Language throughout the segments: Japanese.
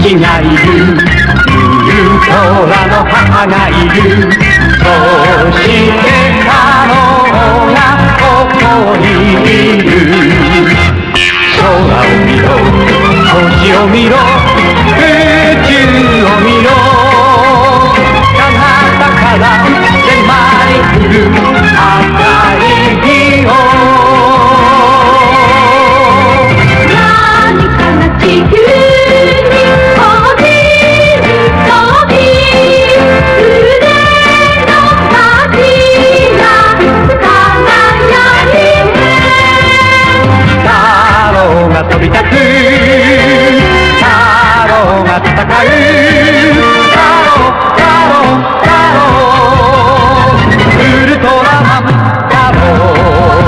父がいる、ウルトラの母がいる、そして太郎がここにいる。空を見ろ、星を見ろ、宇宙を見ろ、彼方から迫り来る赤い日を。何かが地球に飛び飛び、腕の先が輝いて、太郎が飛び立つ、太郎が戦う、太郎太郎太郎、ウルトラマン太郎。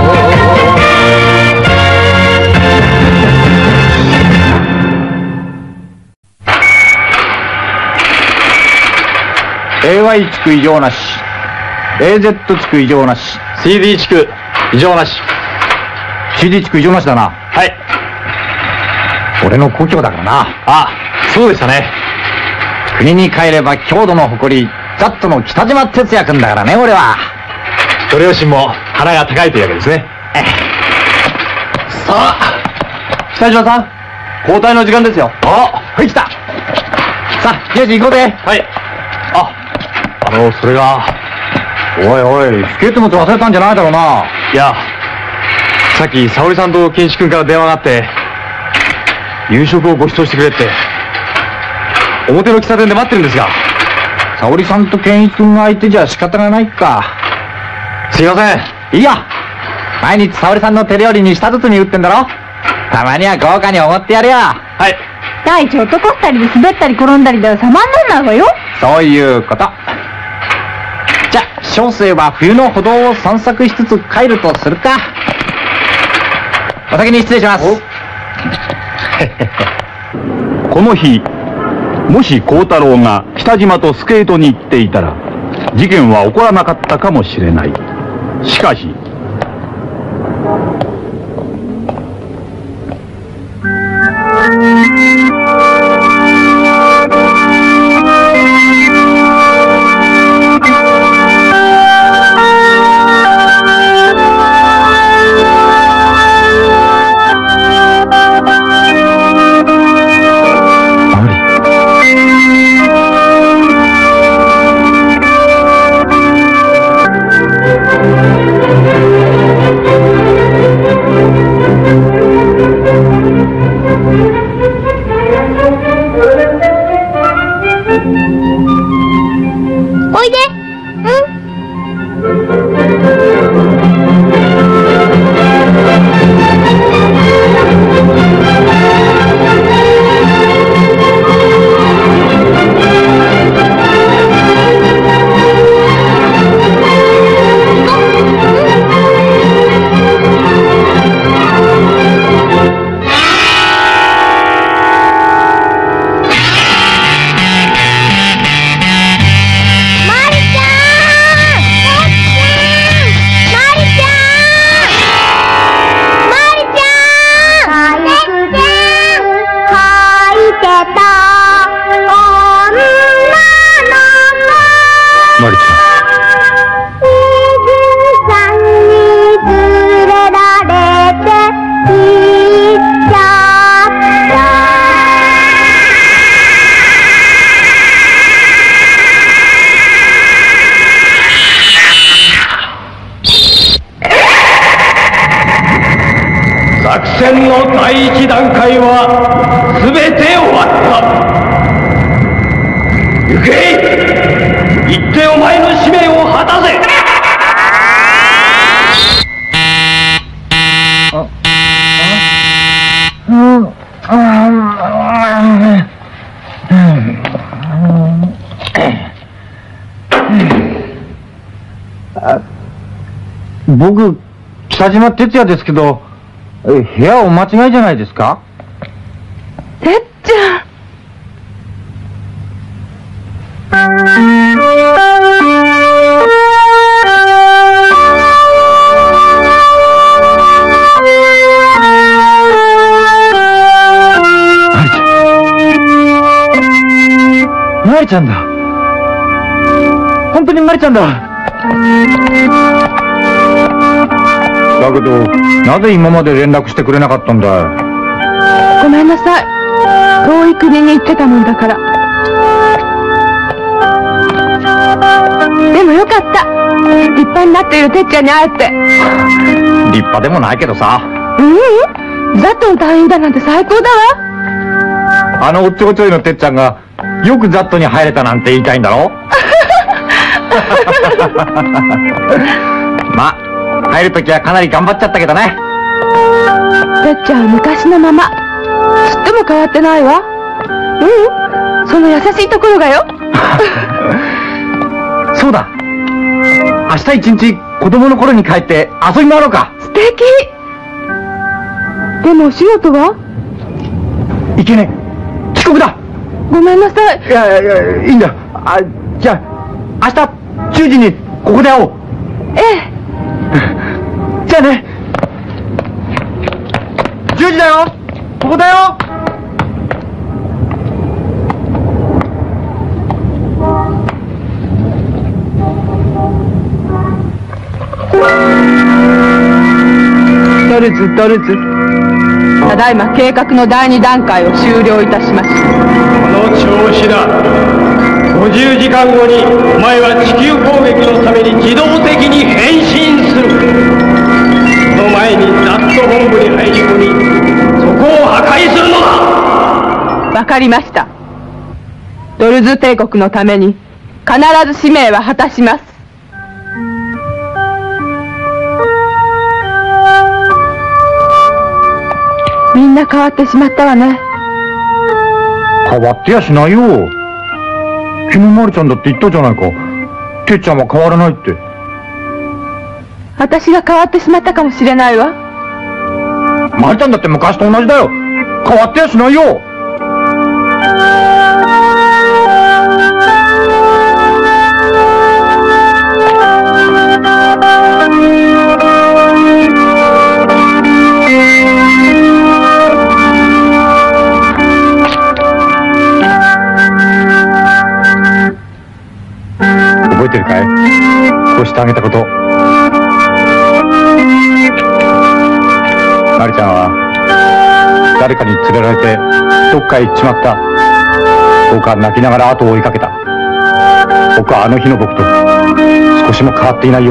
AY 地区異常なし、 AZ 地区異常なし、 CD 地区異常なし。 CD 地区異常なしだな。 はい。 俺の故郷だからな。 あ、そうでしたね。 国に帰れば郷土の誇り、ザットの北島哲也君だからね、俺は。 ご両親も鼻が高いというわけですね。さあ、北島さん、交代の時間ですよ。 はい、来た。さあ、よし行こうぜ。 はい。それが。 おいおい、スケート持ち忘れたんじゃないだろうな。 いや、さっき沙織さんと健志君から電話があって、夕食をご馳走してくれって、表の喫茶店で待ってるんですが。 沙織さんと健一君が相手じゃ仕方がないか。 すいません。 いいや、毎日沙織さんの手料理に舌包み打ってんだろ。たまには豪華におごってやるよ。 はい。 第一男二人で滑ったり転んだりでは様になんないわよ。 そういうこと。じゃあ小生は冬の歩道を散策しつつ帰るとするか。お先に失礼します。 この日、もし幸太郎が北島とスケートに行っていたら事件は起こらなかったかもしれない。しかし作戦の第一段階は全て終わった。行け、行ってお前の使命を果たせ。 僕、北島哲也ですけど、部屋お間違いじゃないですか？ てっちゃん。 ちゃんだ。本当にマリちゃんだ。だけど、なぜ今まで連絡してくれなかったんだ。 ごめんなさい。遠い国に行ってたもんだから。でもよかった。立派になっているてっちゃんに会えて。 立派でもないけどさ。 ザットの隊員だなんて最高だわ。 あのおっちょこちょいのてっちゃんがよくザットに入れたなんて言いたいんだろ。まあ入るときはかなり頑張っちゃったけどね。 てっちゃんは昔のまま。ちっとも変わってないわ。その優しいところがよ。そうだ、明日一日子供の頃に帰って遊び回ろうか。素敵。でもお仕事はいけねえ、遅刻だ。ごめんなさい。いやいいんだ。じゃあ明日10時にここで会おう。ええ。じゃあね。10時だよ、ここだよ。ドルズ。ただいま計画の第2段階を終了いたしました。この調子だ。50時間後にお前は地球攻撃のために自動的に変身する。その前にザット本部に入り込み、そこを破壊するのだ。 わかりました。ドルズ帝国のために必ず使命は果たします。みんな変わってしまったわね。 変わってやしないよ。昨日マリちゃんだって言ったじゃないか。てっちゃんは変わらないって。 私が変わってしまったかもしれないわ。 マリちゃんだって昔と同じだよ。変わってやしないよ。覚えてるかい？こうしてあげたこと。マリちゃんは誰かに連れられてどっかへ行っちまった。僕は泣きながら後を追いかけた。僕はあの日の僕と少しも変わっていないよ。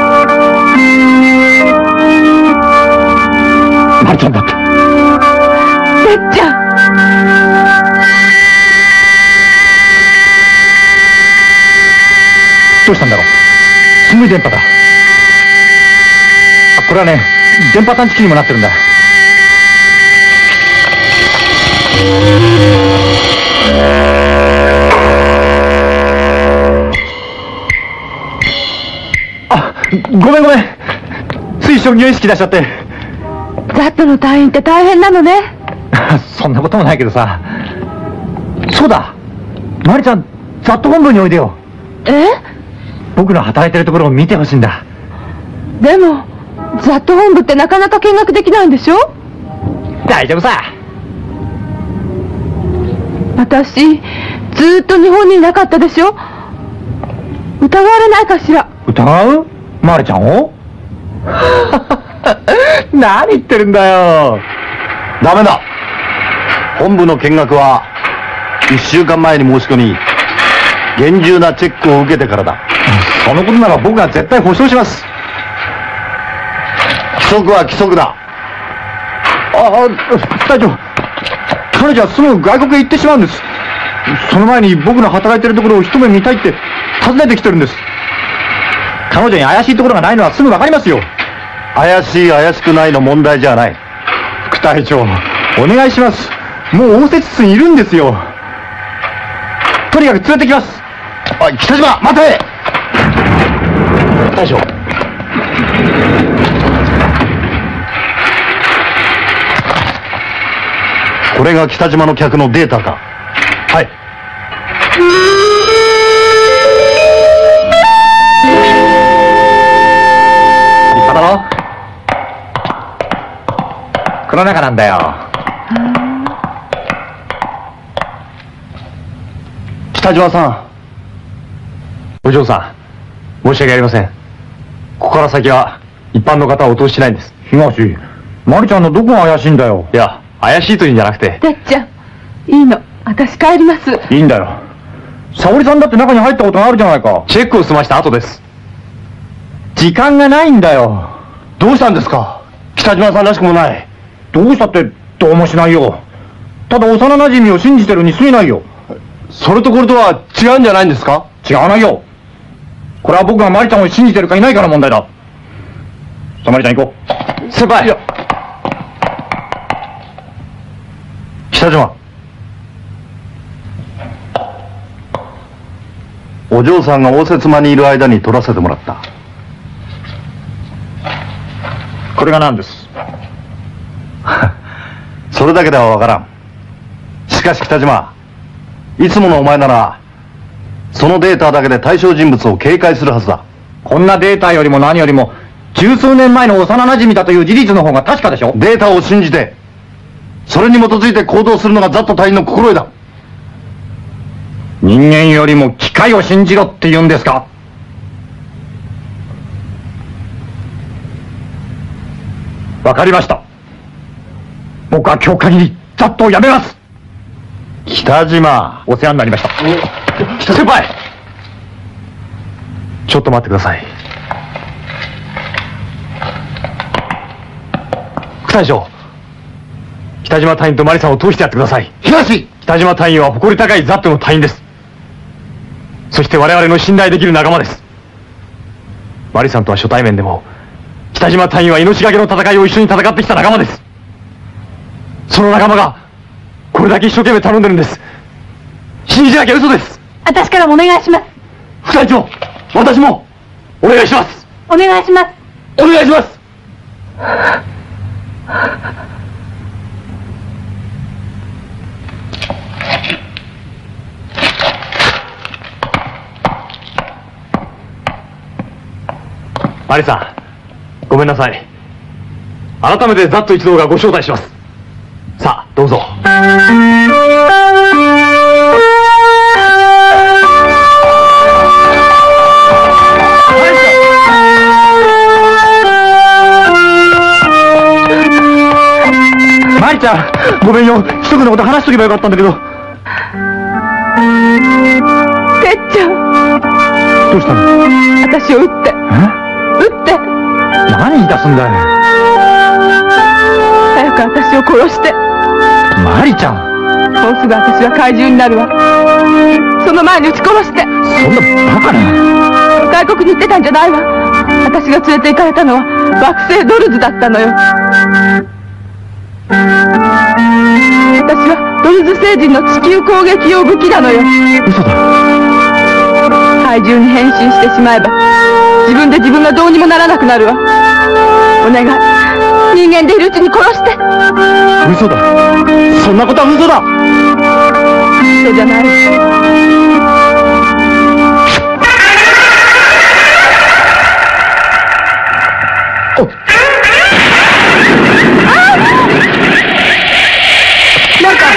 マリちゃんだって。 てっちゃん。 どうしたんだろう。すごい電波だ。これはね、電波探知機にもなってるんだ。ごめん。つい職業意識出しちゃって。 ザットの隊員って大変なのね。 そんなこともないけどさ。そうだ、マリちゃん、ザット本部においでよ。僕の働いてるところを見てほしいんだ。 でもザット本部ってなかなか見学できないんでしょ。 大丈夫さ。 私ずっと日本にいなかったでしょ。疑われないかしら。 疑う？マリちゃんを？何言ってるんだよ。 ダメだ。本部の見学は1週間前に申し込み、厳重なチェックを受けてからだ。 そのことなら僕が絶対保証します。 規則は規則だ。 隊長、彼女はすぐ外国へ行ってしまうんです。その前に僕の働いてるところを一目見たいって訪ねてきてるんです。彼女に怪しいところがないのはすぐ分かりますよ。 怪しい怪しくないの問題じゃない。 副隊長、お願いします。もう応接室にいるんですよ。とにかく連れてきます。 北島、待て。大将、これが北島の客のデータか。 はい。立派だろ。この中なんだよ。 北島さん。お嬢さん、申し訳ありません。ここから先は一般の方はお通ししないんです。 東、マリちゃんのどこが怪しいんだよ。 いや、怪しいというんじゃなくて。 てっちゃん、いいの。私帰ります。 いいんだよ。沙織さんだって中に入ったことがあるじゃないか。 チェックを済ました後です。 時間がないんだよ。 どうしたんですか？北島さんらしくもない。 どうしたってどうもしないよ。ただ幼馴染を信じてるに過ぎないよ。 それとこれとは違うんじゃないんですか？ 違わないよ。これは僕がマリちゃんを信じてるかいないかの問題だ。さあマリちゃん行こう。 先輩。 北島。 お嬢さんが応接間にいる間に取らせてもらった。 これが何です？ それだけではわからん。しかし北島、いつものお前ならそのデータだけで対象人物を警戒するはずだ。 こんなデータよりも何よりも十数年前の幼馴染だという事実の方が確かでしょ。 データを信じてそれに基づいて行動するのがザット隊員の心得だ。 人間よりも機械を信じろって言うんですか？わかりました。僕は今日限りザットをやめます。 北島、 お世話になりました。 先輩、ちょっと待ってください。副隊長、北島隊員とマリさんを通してやってください。 東、 北島隊員は誇り高いザットの隊員です。そして我々の信頼できる仲間です。マリさんとは初対面でも北島隊員は命がけの戦いを一緒に戦ってきた仲間です。その仲間がこれだけ一生懸命頼んでるんです。信じなきゃ嘘です。 私からもお願いします。 副隊長、私もお願いします。 お願いします。 お願いします。マリさん、ごめんなさい。改めてザット一同がご招待します。さあ、どうぞ。 マリちゃん、ごめんよ。一つのこと話しとけばよかったんだけど。 てっちゃん、 どうしたの？ 私を撃って。撃って。 何言い出すんだよ。 早く私を殺して。 マリちゃん、 もうすぐ私は怪獣になるわ。その前に撃ち殺して。 そんなバカな。 外国に行ってたんじゃないわ。私が連れて行かれたのは惑星ドルズだったのよ。私はドルズ星人の地球攻撃用武器なのよ。 嘘だ。 怪獣に変身してしまえば自分で自分がどうにもならなくなるわ。お願い、人間でいるうちに殺して。 嘘だ。そんなことは嘘だ。 嘘じゃない。なんか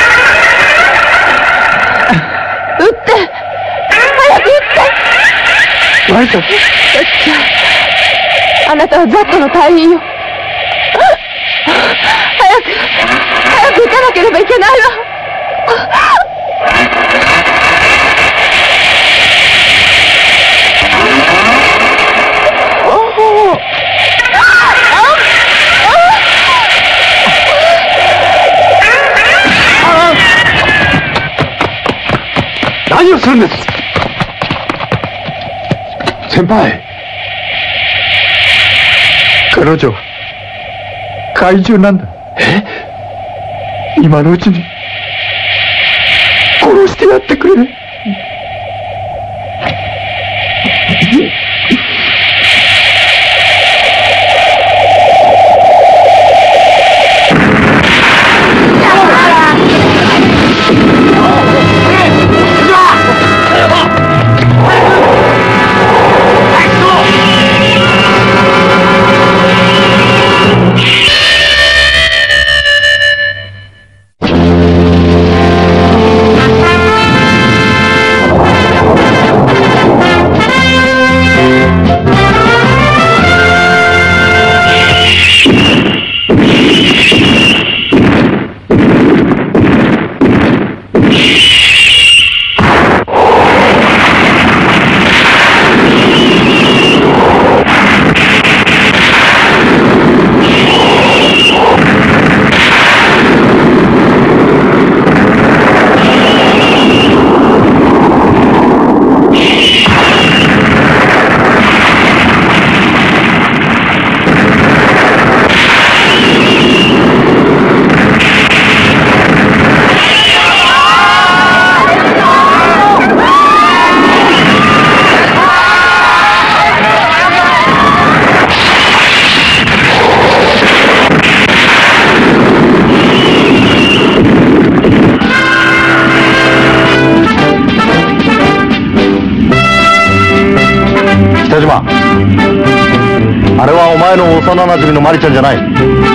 撃って、早く撃って。 マリちゃん、 あなたはザットの隊員よ。早く撃たなければいけないわ。 何をするんです？先輩。 彼女は怪獣なんだ。今のうちに殺してやってくれ。 幼なじみのマリちゃんじゃない。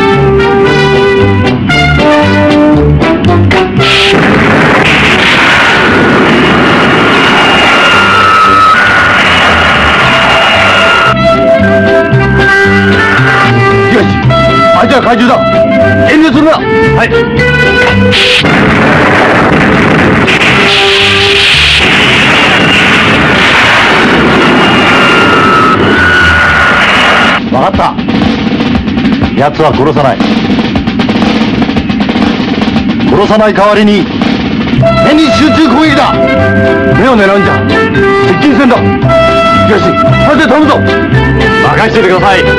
あいつは怪獣だ。遠慮するな。はい。 分かった。奴は殺さない。殺さない代わりに目に集中攻撃だ。 目を狙うんじゃ接近戦だ。東、それで頼むぞ。 任せてください。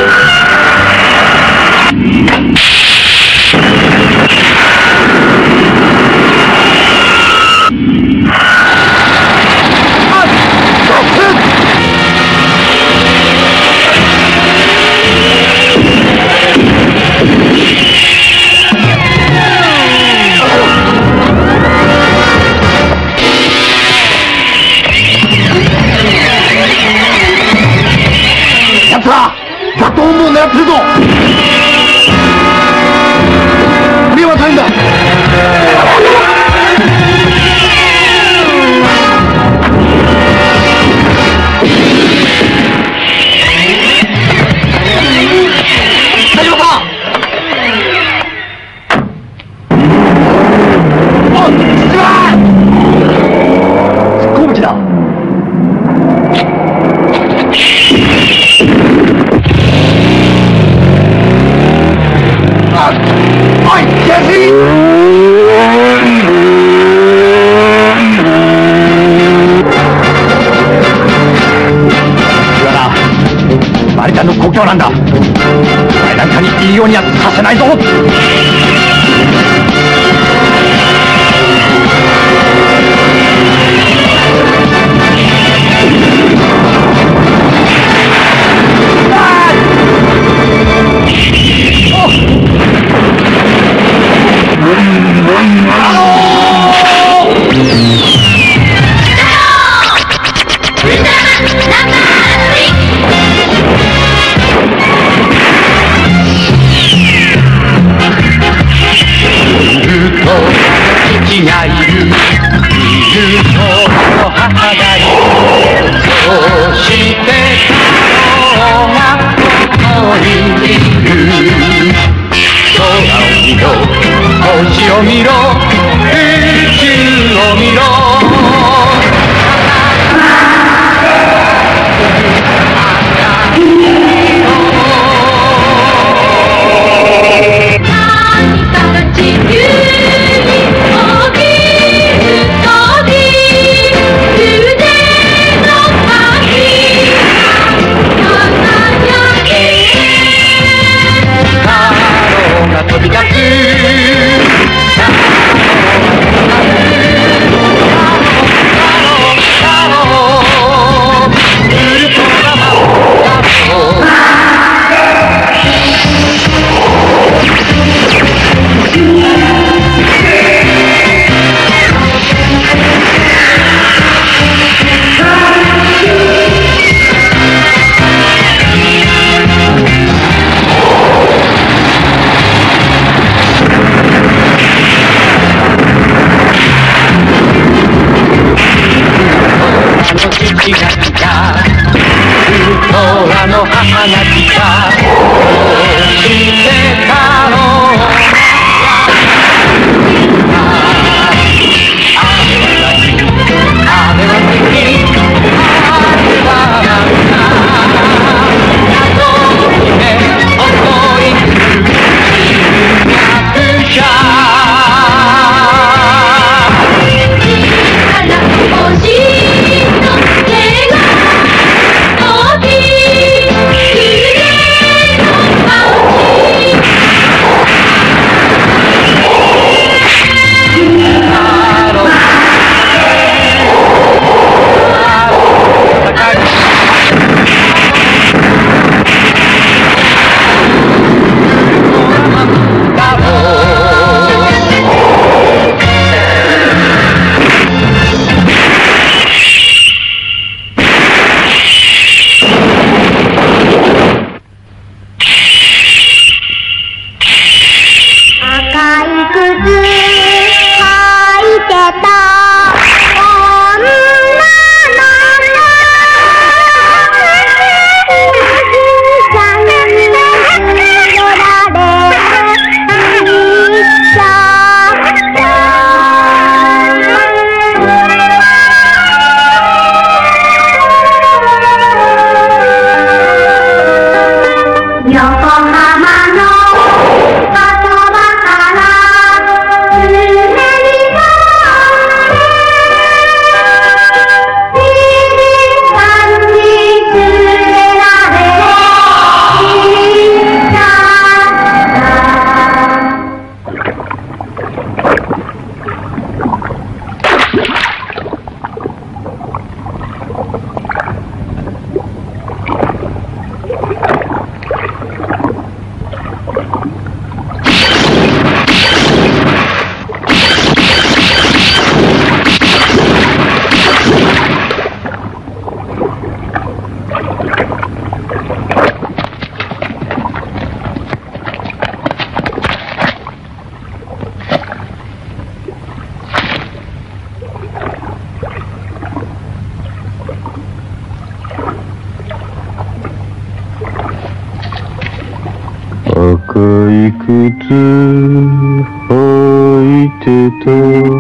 奴ら雑踏本部を狙ってるぞ。目は大変だ。大丈夫か。おい、父は突っ込む気だ。おい、ジェシー！ マリちゃんの故郷なんだ。お前なんかにいいようにはさせないぞ。父がいる、いると母がいる。そして顔がここにいる。空を見ろ、星を見ろ、宇宙を見ろ。飛び立つ高い靴履いてた女の子さんに連れられ行っちゃった横浜の言葉から夢になってさんに連れられ行っちゃ赤い靴履いてた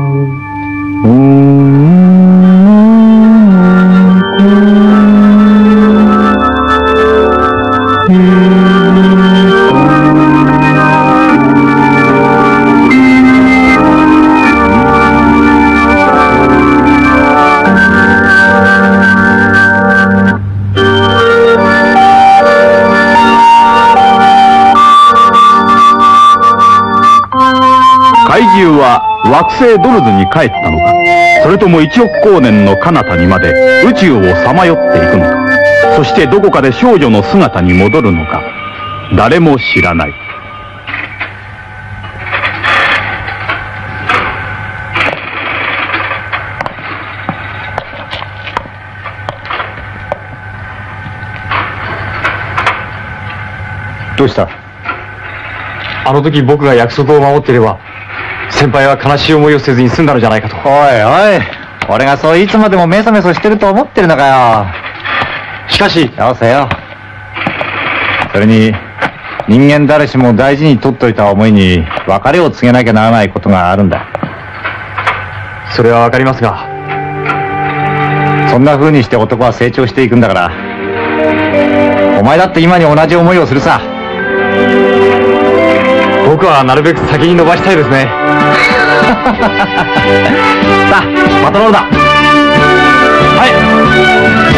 怪獣は惑星ドルズに帰ったのか、それとも1億光年の彼方にまで宇宙をさまよっていくのか、そしてどこかで少女の姿に戻るのか、誰も知らない。 どうした？あの時僕が約束を守っていれば先輩は悲しい思いをせずに済んだのじゃないかと。 おいおい、俺がそういつまでもメソメソしてると思ってるのかよ。 しかしよせよ。それに人間誰しも大事に取っといた思いに別れを告げなきゃならないことがあるんだ。 それはわかりますが、 そんな風にして男は成長していくんだから、お前だって今に同じ思いをするさ。 僕はなるべく先に伸ばしたいですね。 さあパトロールだ。 はい。